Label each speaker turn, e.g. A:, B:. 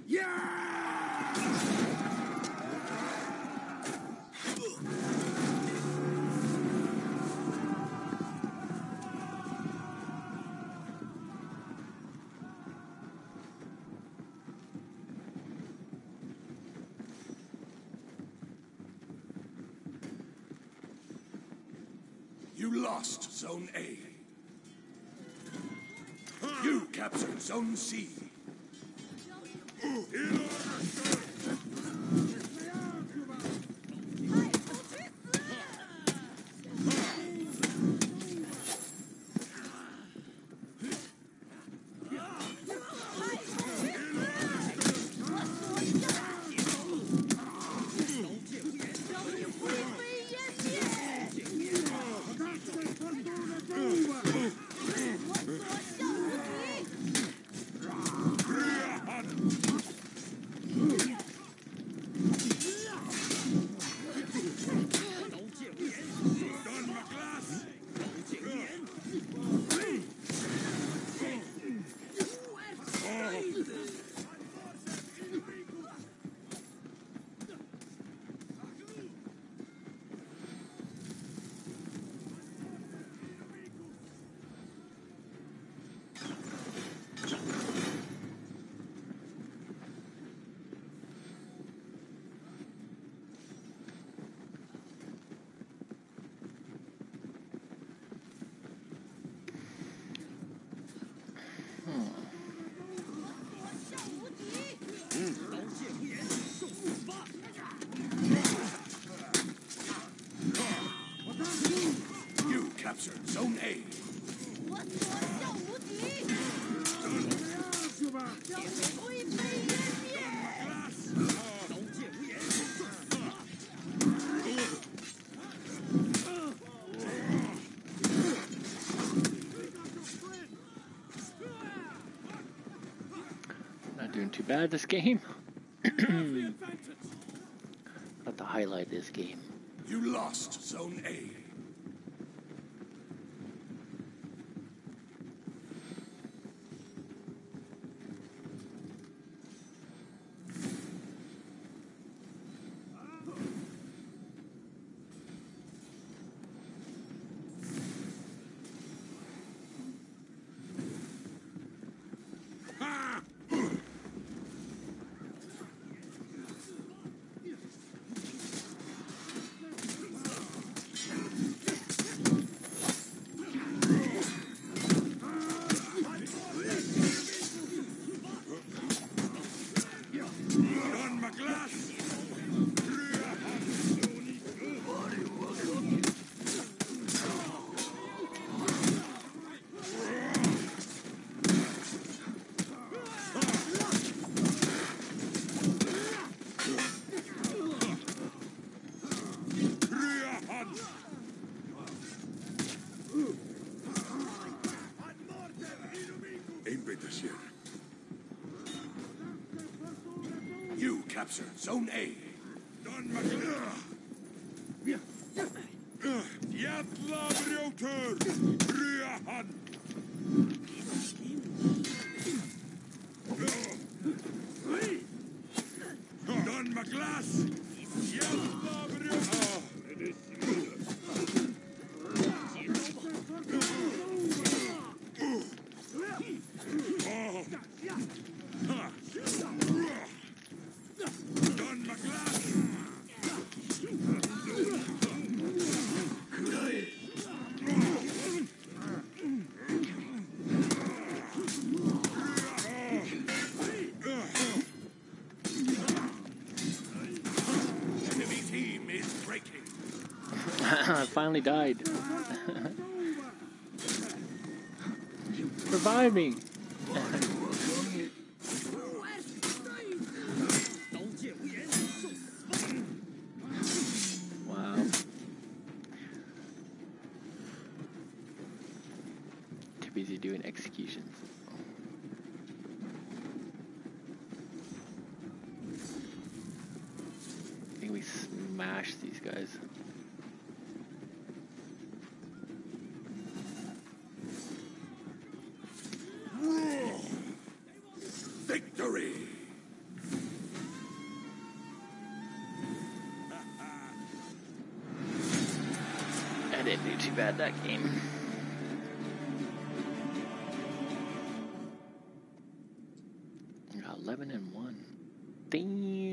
A: You lost Zone A. You captured Zone C. You captured Zone A.
B: Not doing too bad this game. Not the highlight of this game.
A: You lost Zone A. You captured Zone A.
B: I finally died. Revive me. Wow. Too busy doing executions. I think we smash these guys.
A: Victory!
B: didn't do too bad that game. I got 11-1. Damn.